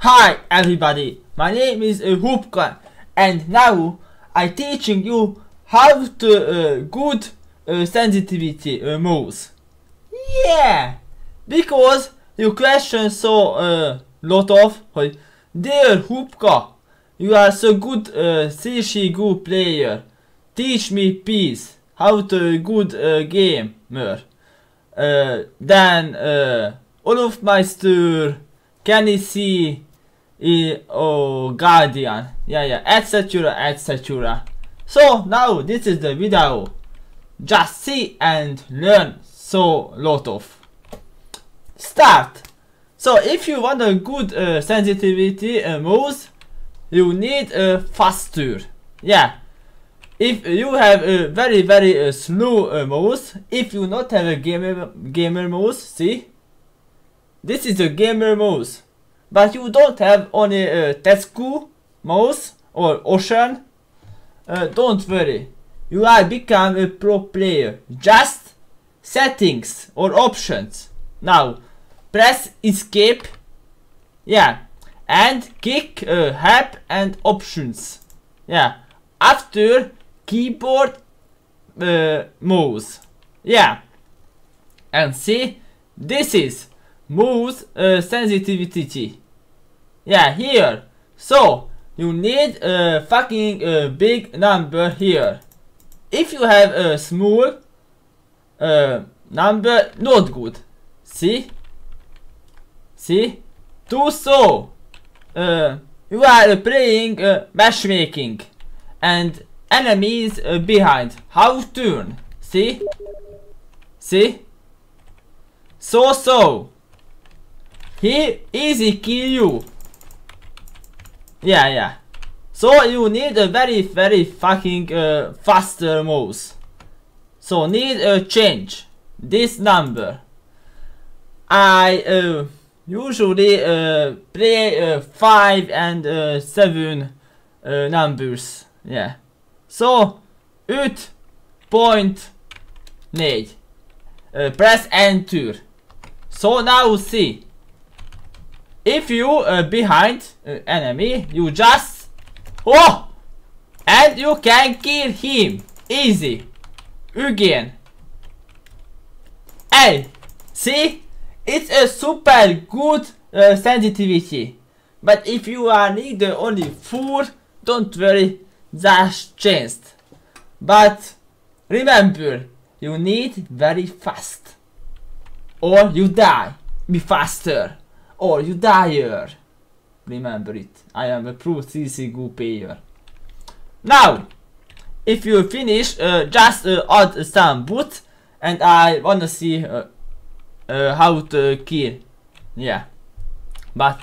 Hi everybody, my name is Hoopkan, and now I teaching you how to good sensitivity mouse. Yeah, because you question so lot of dear Hoopka, you are so good CSGO player. Teach me please how to good gamer. Then Olofmeister, Kenny oh Guardian, yeah, etc. So now this is the video. Just see and learn so lot of. Start. So if you want a good sensitivity mouse, you need a faster. Yeah. If you have a very slow mouse, if you not have a gamer mouse, see, this is a gamer mouse, but you don't have only a Tesco mouse or Ocean, don't worry, you are become a pro player. Just settings or options. Now press escape, yeah, and click help and options, yeah, after keyboard mouse, yeah, and see, this is mouse sensitivity, yeah, here. So you need a fucking big number here. If you have a small number, not good. See, do so you are playing matchmaking and enemies behind. How turn? See, so he easy kill you. Yeah. So you need a very fucking faster mouse. So need a change this number. I usually play 5 and 7 numbers. Yeah. So 8.9. Press enter. So now see. If you behind enemy, you just and you can kill him easy. Again. Hey, see, it's a super good sensitivity. But if you are need only 4, don't worry, that's changed. But remember, you need very fast, or you die. Be faster, or you die. Remember it. I am a pro CSGO player. Now, if you finish, just add some boot, and I wanna see how to kill. Yeah, but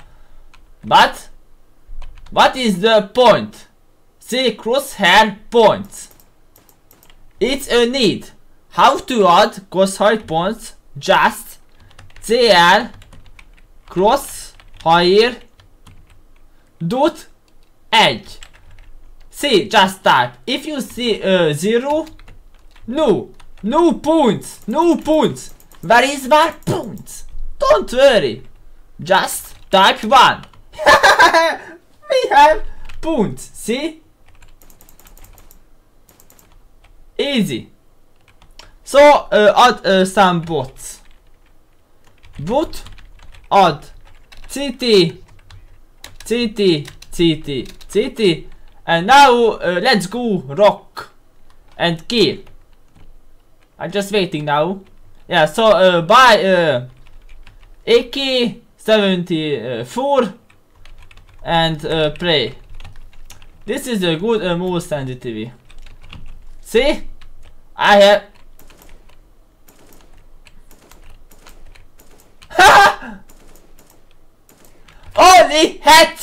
what is the point? See, crosshair points. It's a need. How to add crosshair points? Just CL crosshair dot edge. See, just type. If you see 0, no points. Where is my points? Don't worry. Just type 1. We have points. See? Easy. So add some bots. Bot add CT, and now let's go rock and kill. I'm just waiting now. Yeah, so buy AK-74 and play. This is a good mouse sensitivity. See, I have only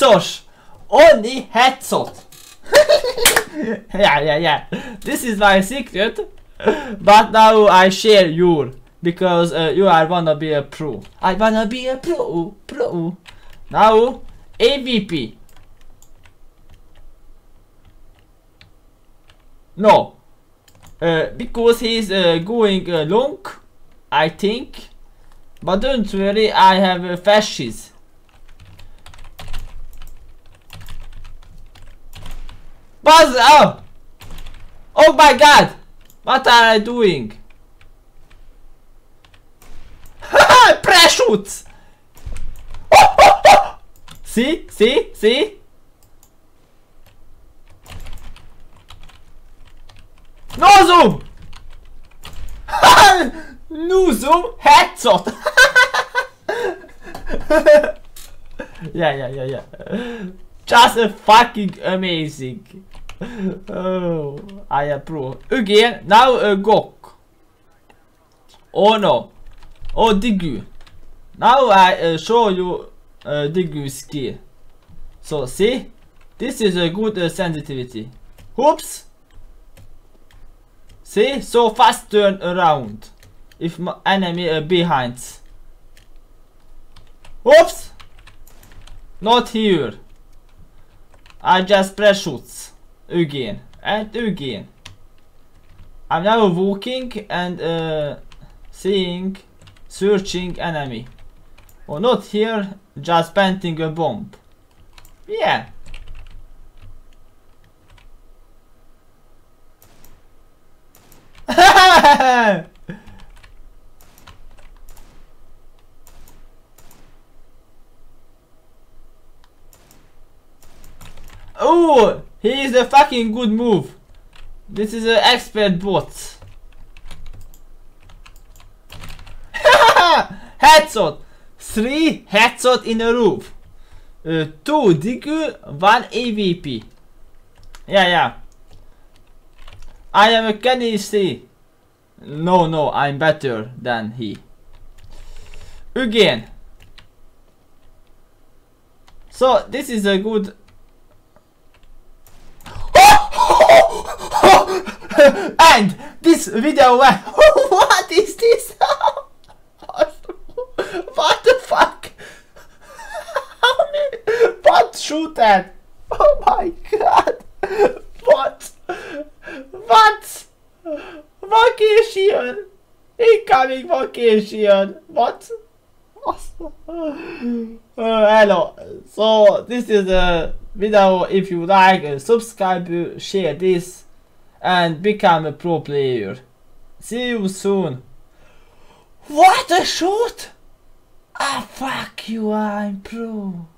headshot. Yeah. This is my secret, but now I share your, because you are wanna be a pro. I wanna be a pro. Now AVP. No, because he's going long, I think. But don't worry, I have fasces. Buzz! Oh! Oh my god! What are I doing? Pre-shoot! See? See? See? No zoom! No zoom! Headshot! Yeah. Just a fucking amazing. Oh, I approve. Again, now a Gok. Oh no. Oh, Digu. Now I show you Digu skill. So see, this is a good sensitivity. Oops. See, so fast turn around. If my enemy behind. Oops. Not here. I just press shoots. Again and again. I'm now walking and searching enemy. Oh, not here, just planting a bomb. Yeah. Oh, he is a fucking good move. This is an expert bot. Headshot. 3 headshot in a row. 2 Digu, 1 AVP. Yeah. I am a Kenny C. No, I'm better than he. Again. So this is a good. And this video. What is this? What the fuck? How many? What shoot at? Oh my god! What? Vacation! Incoming vacation! What? Hello. So this is a video. If you like, subscribe, share this, and become a pro player. See you soon. What a shot! Ah, fuck you, I'm pro.